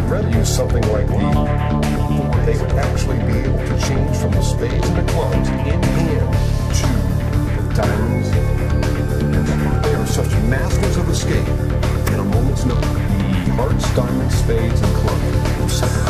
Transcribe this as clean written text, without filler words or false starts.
rather use something like they would actually be able to change from the spades and the clubs in hand to the diamonds. They are such masters of escape in a moment's notice. The hearts, diamonds, spades, and clubs.